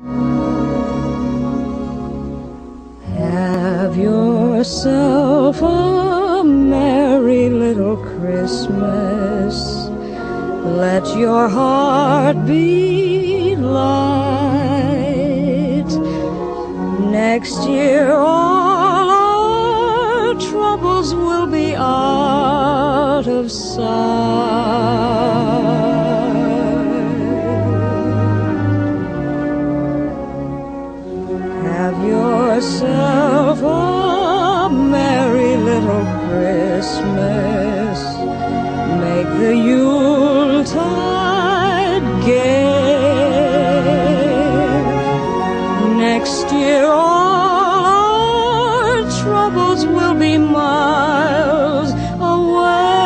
Have yourself a merry little Christmas. Let your heart be light. Next year all our troubles will be out of sight. Have yourself a merry little Christmas. Make the Yuletide gay. Next year all our troubles will be miles away.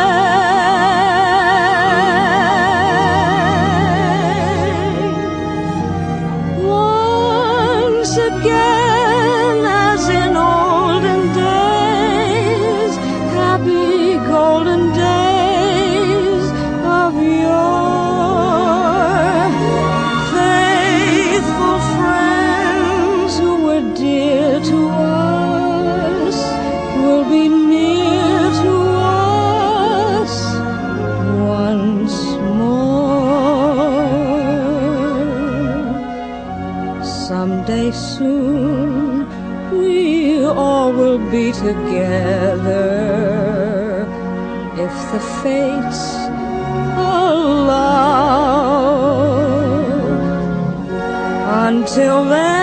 Once again, as in olden days, happy golden days of yore. Faithful friends who were dear to us will be near to us once more. Someday soon we all will be together, if the fates allow. Until then,